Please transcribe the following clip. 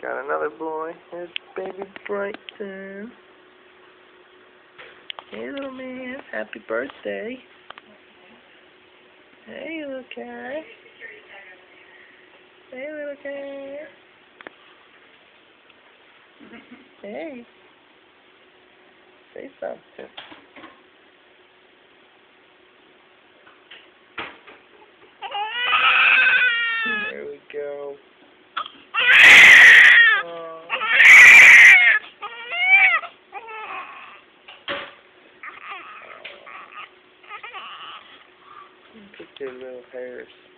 Got another boy. There's baby Brighton. Hey, little man. Happy birthday. Hey, little cat. Hey, little cat. Hey. Say something. There we go. Oh. Look at your little hairs.